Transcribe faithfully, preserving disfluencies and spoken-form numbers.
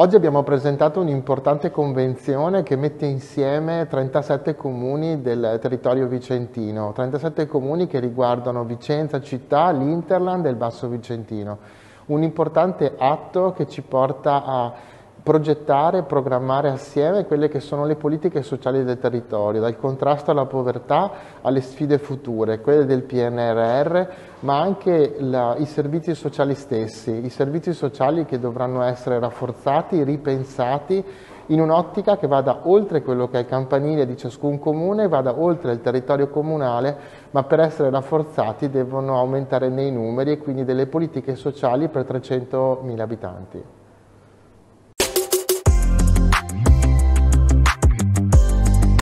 Oggi abbiamo presentato un'importante convenzione che mette insieme trentasette comuni del territorio vicentino, trentasette comuni che riguardano Vicenza città, l'Interland e il Basso Vicentino. Un importante atto che ci porta a progettare e programmare assieme quelle che sono le politiche sociali del territorio, dal contrasto alla povertà alle sfide future, quelle del P N R R, ma anche la, i servizi sociali stessi, i servizi sociali che dovranno essere rafforzati, ripensati in un'ottica che vada oltre quello che è il campanile di ciascun comune, vada oltre il territorio comunale, ma per essere rafforzati devono aumentare nei numeri e quindi delle politiche sociali per trecentomila abitanti.